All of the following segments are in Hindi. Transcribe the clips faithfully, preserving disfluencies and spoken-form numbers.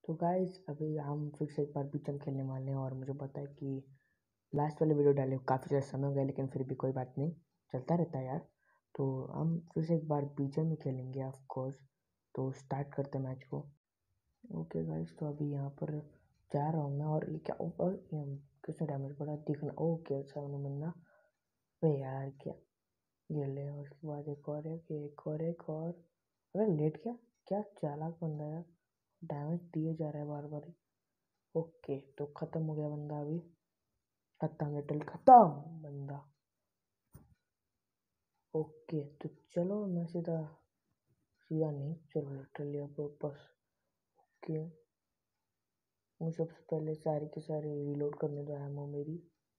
तो गाइस अभी हम फिर से एक बार बीचम खेलने वाले हैं और मुझे पता है कि लास्ट वाले वीडियो डाले काफ़ी ज़्यादा समय हो गया, लेकिन फिर भी कोई बात नहीं, चलता रहता है यार। तो हम फिर से एक बार बीचम ही खेलेंगे ऑफ कोर्स। तो स्टार्ट करते हैं मैच को। ओके गाइस, तो अभी यहाँ पर जा रहा हूँ मैं और ये क्या ऊपर किसने डैमेज पड़ा दिखना। ओके सामने बंदा। अरे यार क्या ये ले, और उसके बाद एक और एक एक और एक और अरे लेट क्या क्या चालाक बंदा यार, डैमेज दिए जा रहा है बार बार। ओके तो खत्म हो गया बंदा, अभी खत्म लिटल खत्म बंदा। ओके तो चलो मैं सीधा सीधा नहीं चलो लिटरली अब वापस। ओके मैं सबसे पहले सारी के सारे रिलोड करने दो एमो मेरी।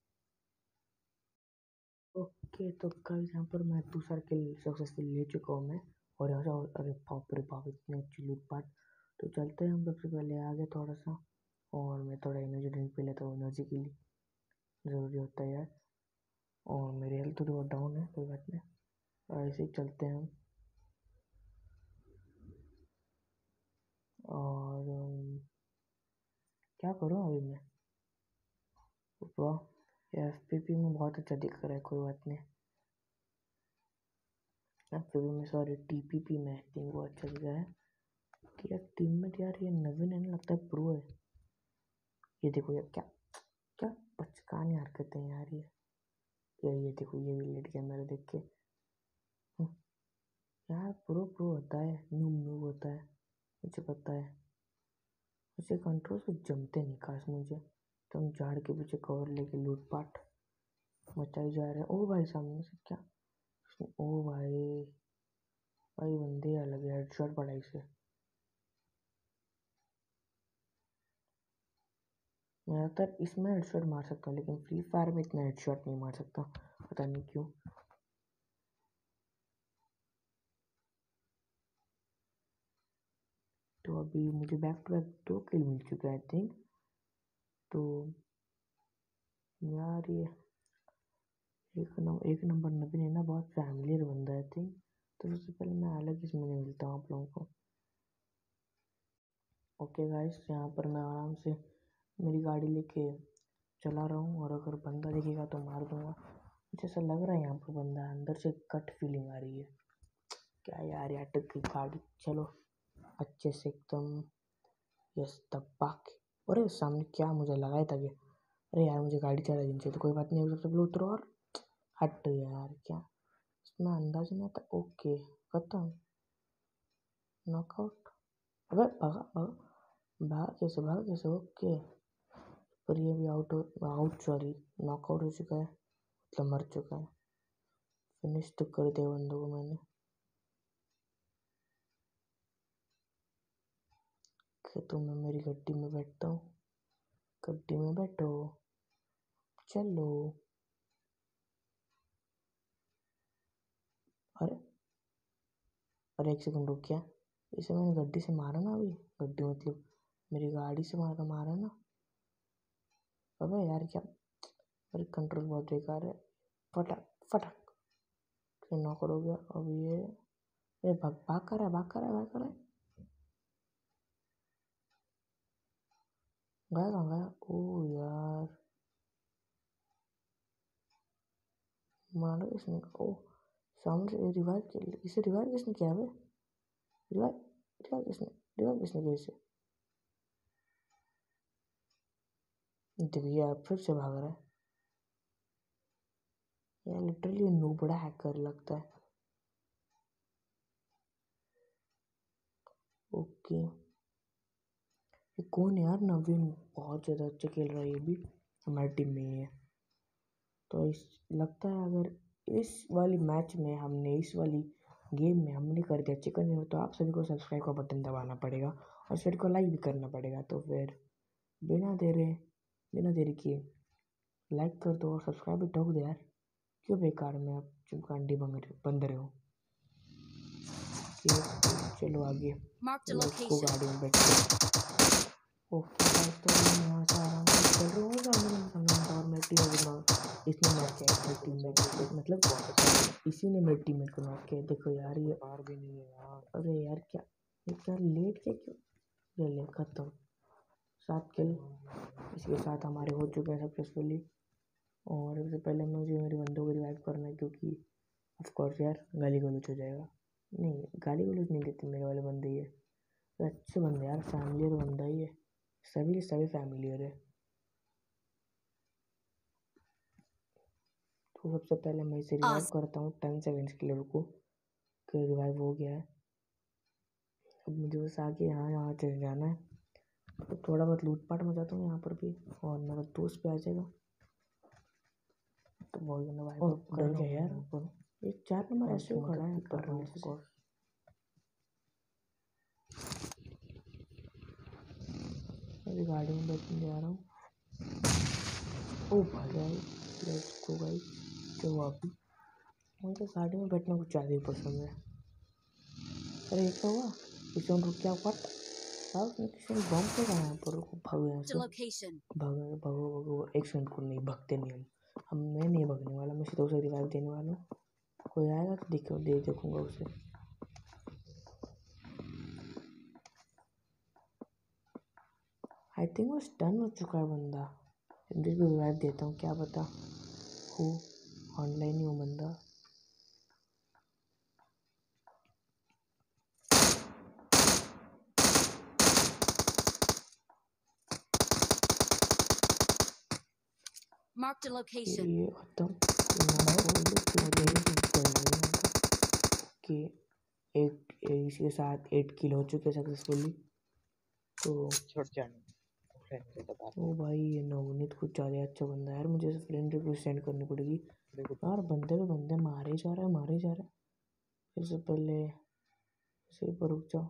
ओके तो कल यहाँ पर मैं दूसरा किल सक्सेसफुल ले चुका हूँ मैं, और यहाँ से अरे बाप रे बाप इतने अच्छी लूट पाट। तो चलते हैं हम सबसे पहले आगे थोड़ा सा, और मैं थोड़ा एनर्जी ड्रिंक पी लेता हूँ, एनर्जी के लिए ज़रूरी होता है यार। और मेरी हेल्थ थोड़ी बहुत डाउन है, कोई बात नहीं, ऐसे ही चलते हैं हम। और um, क्या करूँ अभी मैं, वाह एफ पी पी में बहुत अच्छा दिख रहा है, कोई बात नहीं। एफ पी पी में सॉरी टी पी पी में आई थिंक वो अच्छा दिख रहा है कि यार टीममेट यार ये नवीन है ना, लगता है प्रो है। ये देखो यार क्या क्या बचकानी हरकतें हैं यार ये यार ये देखो ये भी लेट गया मेरा देख के। यार प्रो प्रो होता है, नूब नूब होता है, मुझे पता है। मुझे कंट्रोल से जमते नहीं काश मुझे, तो हम झाड़ के पीछे कवर लेके लूटपाट मचाई जा रहे हैं। ओ भाई सामने से क्या, ओ भाई भाई बंदे अलग है, हेडशॉट पड़ा इसे। मैं ज़्यादातर इसमें हेडशॉट मार सकता हूँ, लेकिन फ्री फायर में इतना हेडशॉट नहीं मार सकता, पता नहीं क्यों। तो अभी मुझे बैक टू बैक दो किल मिल चुके हैं आई थिंक। तो यार ये एक नंबर एक नंबर नवीन है ना, बहुत फैमिलियर बंदा है आई थिंक। तो सबसे पहले मैं अलग इसमें नहीं मिलता हूँ आप लोगों को। ओके गाइस, यहाँ पर मैं आराम से मेरी गाड़ी लेके चला रहा हूँ, और अगर बंदा दिखेगा तो मार दूंगा। मुझे ऐसा लग रहा है यहाँ पर बंदा है, अंदर से कट फीलिंग आ रही है। क्या यार ये अटक गई गाड़ी, चलो अच्छे से एकदम यस दबा के। अरे सामने क्या मुझे लगाया था क्या, अरे यार मुझे गाड़ी चला देनी चाहिए, तो कोई बात नहीं, सबसे पहले उतरो और हट यार क्या इसमें अंदाज नहीं आता। ओके खत्म नॉकआउट। अबे भागा भागा भाग कैसे भाग कैसे। ओके पर ये भी आउट आउट सॉरी नॉकआउट हो चुका है, मतलब मर चुका है। फिनिश तो कर दिया बंदों को मैंने। तो मैं मेरी गड्डी में बैठता हूँ, गड्डी में बैठो चलो। अरे अरे एक सेकंड रुक, क्या इसे मैंने गड्डी से मारा ना अभी, गड्डी मतलब मेरी गाड़ी से मारा मारा ना। अबे यार क्या, अरे कंट्रोल बहुत बेकार है। फटक फटक फिर नॉकआउट हो गया। अब ये ए भाग भाग कर रहा है भाग कर रहा है भाग कर रहा है। गया कहाँ गया, ओ यार मारो इसने। ओ सामने से रिवाइव किया, इसे रिवाइव किसने किया है, रिवाइव रिवाइव किसने रिवाइव किसने किया इसे। देखिए यार फिर से भाग रहा है यार, लिटरली नूबड़ा हैकर लगता है। ओके ये कौन है यार, नवीन बहुत ज़्यादा अच्छा खेल रहा है, ये भी हमारी टीम में ही है। तो इस लगता है अगर इस वाली मैच में हमने इस वाली गेम में हमने कर दिया चिकन डिनर, तो आप सभी को सब्सक्राइब का बटन दबाना पड़ेगा और फिर को लाइक भी करना पड़ेगा। तो फिर बिना देरे बिना देरी किए लाइक कर दो और सब्सक्राइब भी ठोक दो यार, क्यों बेकार में आप चुपकांडी बंद रहे हो। चलो आगे को गाड़ी में बैठ के। ओके गाइस तो मैं यहाँ से आराम से चल रहा हूँ सामने, और मेरी टीम को इसने नॉक किया, मेरी टीममेट मतलब इसी ने मेरी टीममेट को नॉक किया। देखो यार ये बार भी नहीं है यार। अरे यार क्या ये क्या लेट क्या क्यों, ये ले खत्म। सात किल इसके साथ हमारे हो चुके हैं सक्सेसफुली। और सबसे पहले मुझे मेरे बंदों को रिवाइव करना है, क्योंकि ऑफकोर्स यार गाली गलौज हो जाएगा। नहीं, गाली गलौज नहीं देते मेरे वाले बंदे, ये तो अच्छे बंदे यार, फैमिलियर बंदा ही है, सभी सभी फैमिलियर है। तो सबसे पहले मैं इसे रिवाइव करता हूँ, टेन सेकेंड्स के लिए रुको कि रिवाइव हो गया है। अब मुझे बस आगे यहाँ यहाँ चले जाना है, तो थोड़ा बहुत लूटपाट मचाता हूँ यहाँ पर भी, और मेरा दोस्त भी आ जाएगा। तो बहुत ज़्यादा वाइप अप कर गया यार, ऊपर ये चार नंबर ऐसे ही खड़ा है कर रहा हूँ। अभी गाड़ी में बैठने जा रहा हूँ। ओ भाई लेट्स गो गाइस। क्या हुआ अभी? मुझे गाड़ी में बैठना कुछ ज़्यादा ही पसंद है। अरे ये क्या हुआ? किसी रुक गया व्हाट? साहब किसी ने बम फेंका यहाँ पर, भागो यहाँ से, भागो भागो भागो। एक सेकंड को नहीं भगते नहीं हम हम मैं नहीं भगने वाला, मैं सीधा उसे रिवाइव देने वाला हूँ। कोई आएगा तो देखो दे देखूंगा उसे। आई थिंक वो स्टन हो चुका है बंदा, मुझे भी रिवाइव देता हूँ, क्या पता हो ऑनलाइन ही हो बंदा। Marked a location. ये खत्म कि एक इसके साथ एट किल हो चुके सक्सेसफुली। तो छोड़ जाने ओ भाई ये नवनीत कुछ ज़्यादा अच्छा बंदा है यार, मुझे फ्रेंड रिक्वेस्ट सेंड करनी पड़ेगी यार। बंदे पे बंदे मारे जा रहा है मारे जा रहा है। इससे पहले इसे पर रुक जाओ।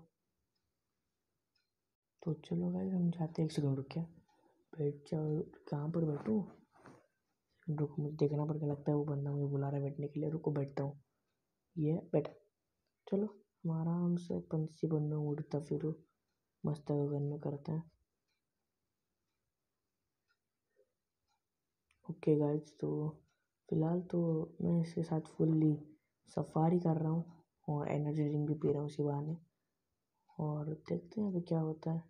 तो चलो भाई हम जाते हैं, एक सेकंड रुक, क्या बैठ जाओ, कहाँ पर बैठूँ? रुको मुझे देखना पड़ता, लगता है वो बंदा मुझे बुला रहा है बैठने के लिए। रुको बैठता हूँ, ये बैठा। चलो हम आराम से पंछी बनना उड़ता फिर मस्त गगन में करते हैं। ओके गाइस, तो फिलहाल तो मैं इसके साथ फुल्ली सफारी कर रहा हूँ और एनर्जी ड्रिंक भी पी रहा हूँ इसी बहाने, और देखते हैं अभी क्या होता है।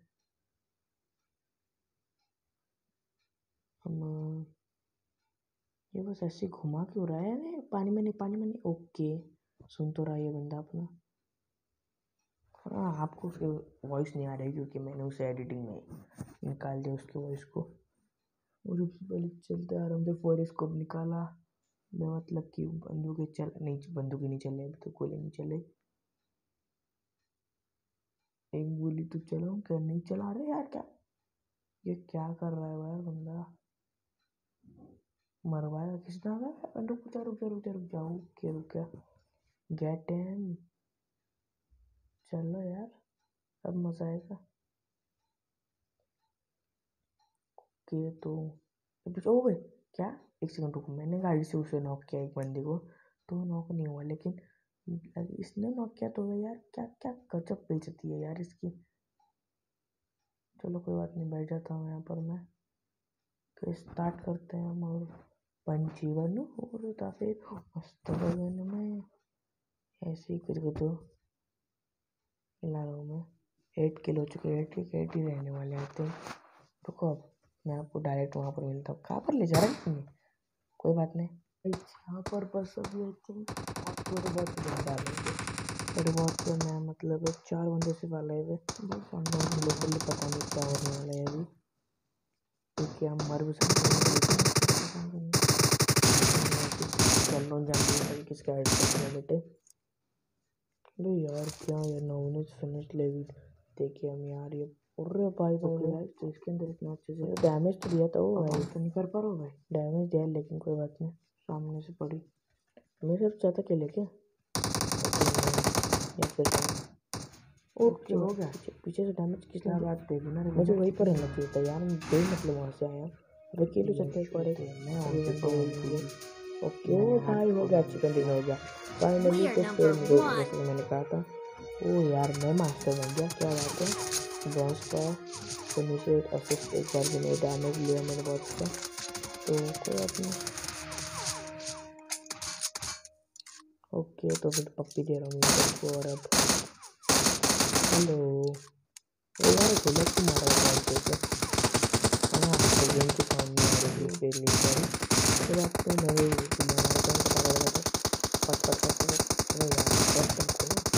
हम ये बस ऐसे घुमा क्यों रहा है? नहीं पानी में नहीं पानी में नहीं। ओके सुन तो रहा है ये बंदा अपना। हाँ आपको उसकी वॉइस नहीं आ रही क्योंकि मैंने उसे एडिटिंग में निकाल दिया उसकी वॉइस को। और सबसे पहले चलते आ रहा हूँ, जब फॉरेस्ट को निकाला मैं, मतलब कि बंदूकें चल नहीं बंदूकें नहीं चले अभी तो, गोली नहीं चले। एक गोली तो चलाऊँ क्या? नहीं चला रहे यार, क्या ये क्या कर रहा है यार बंदा? मरवाया किसने? आ रुक जा रुक जा रुक जा रुक जा ओके रुक गया। गेट इन, चलो यार अब मजा आएगा। ओके तो ओ भाई क्या, एक सेकंड रुको, मैंने गाड़ी से उसे नॉक किया एक बंदे को, तो नॉक नहीं हुआ, लेकिन इसने नॉक किया तो यार क्या क्या गजब बेइज्जती है यार इसकी। चलो कोई बात नहीं, बैठ जाता हूँ यहाँ पर मैं। तो स्टार्ट करते हैं हम, और पंछी बनूं और फिर मस्त बगन में ऐसे ही कुछ तो हिला रहा हूँ मैं। एट किलो चुके, एट के एट ही रहने वाले आते हैं। रुको अब मैं आपको डायरेक्ट वहाँ पर मिलता हूँ। कहाँ पर ले जा रहे हैं तुम्हें? कोई बात नहीं, यहाँ पर बस अभी आई थिंक आपको तो बहुत बंदा लेंगे, थोड़े बहुत तो मैं मतलब चार बंदे से वाला है बस लोकली, पता नहीं क्या होने वाला है अभी, क्योंकि हम मर भी सकते हैं। चल रहा हूँ जल्दी किसका ऐड करते हैं बेटे। अरे यार क्या यार नवनीत फिनिश लेवी देखिए हम यार, ये अरे भाई भाई भाई तो इसके अंदर इतना अच्छे से डैमेज तो दिया था वो भाई, तो नहीं कर पा रहा हूँ भाई डैमेज दिया, लेकिन कोई बात नहीं, सामने से पड़ी मेरे से ज़्यादा खेले क्या या फिर ओके हो गया। पीछे से डैमेज किसने बात देगी ना, मुझे वहीं पर रहना चाहिए था यार, मैं मतलब वहाँ से आया अब अकेले चलते पड़े। ओके ओ भाई हो गया, चिकन डिनर हो गया फाइनली। तो फिर जैसे मैंने कहा था, ओ यार मैं मास्टर बन गया, क्या बात है। ब्रॉन्ज का फिनिश असिस्ट एक बार भी नहीं, डैमेज लिया मैंने बहुत अच्छा, तो कोई बात नहीं। ओके तो फिर पप्पी दे रहा हूँ को, और अब हेलो यार गोलक की मारा है। गेम के सामने आ रही है फिर नहीं सॉरी फिर आपको नए तुम्हारा कौन सा पकड़ लगा पट पट पट पट अरे यार कर सकते हो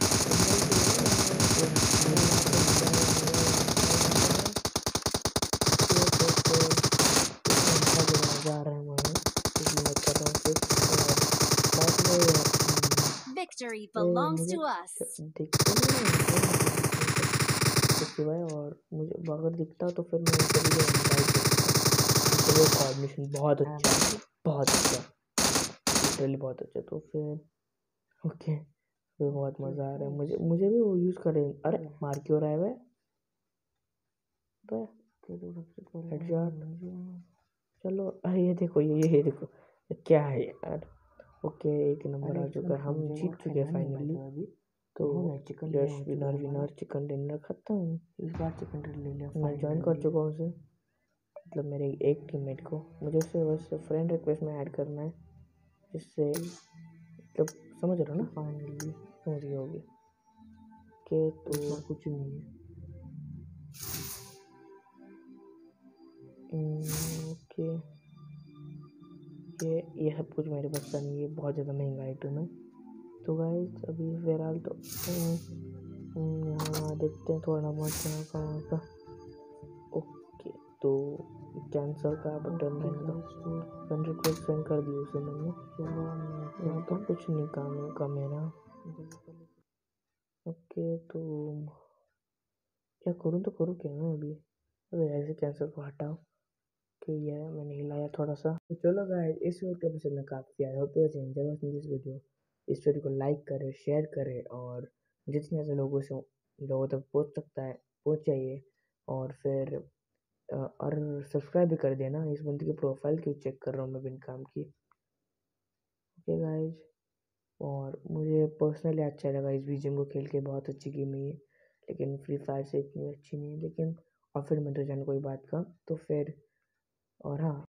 जा रहे हैं वहाँ इसलिए मैं कर रहा हूँ फिर और साथ में Victory belongs to us. दिखते नहीं सिवाय और मुझे अगर दिखता तो फिर मैं चली जाऊँगा कोऑर्डिनेशन बहुत अच्छा बहुत अच्छा लिटरली बहुत अच्छा तो फिर ओके फिर बहुत मज़ा आ रहा है मुझे मुझे भी वो यूज़ करें अरे मार क्यों रहा है वह हेडशॉट चलो अरे ये देखो ये ये देखो क्या है यार ओके एक नंबर आ चुका है हम जीत चुके हैं फाइनली तो Yash winner winner chicken dinner खत्म इस बार चिकन डिनर ले लिया मैं ज्वाइन कर चुका हूँ उसे मतलब मेरे एक टीममेट को मुझे उससे बस फ्रेंड रिक्वेस्ट में ऐड करना है जिससे मतलब समझ रहे हो ना फाइनली समझ गए होगी के तो कुछ नहीं है ओके ये ये सब कुछ मेरे पास का नहीं है बहुत ज़्यादा महंगा आइटम है तो गाइस अभी फिलहाल तो यहाँ देखते हैं थोड़ा बहुत यहाँ का वहाँ का ओके तो कैंसिल का बटन रहेगा फ्रेंड रिक्वेस्ट सेंड कर दिया उसे मैंने चलो यहाँ तो कुछ नहीं काम है का मेरा ओके तो क्या करूँ तो करूँ क्या मैं अभी अरे ऐसे कैंसिल को हटाओ कि ये मैंने हिलाया थोड़ा सा तो चलो गाइस इस वीडियो के एपिसोड में काफ़ी I hope you enjoy watching this video इस वीडियो को लाइक करें शेयर करें और जितने ऐसे लोगों से लोगों तक पहुंच सकता है पहुंच जाइए और फिर और सब्सक्राइब भी कर देना इस बंदे की प्रोफाइल क्यों चेक कर रहा हूँ मैं बिन काम की ओके गाइस और मुझे पर्सनली अच्छा लगा इस बीजीएम को खेल के बहुत अच्छी गेम है लेकिन फ्री फायर से इतनी अच्छी नहीं है लेकिन और फिर मैं तो जान कोई बात का तो फिर और हाँ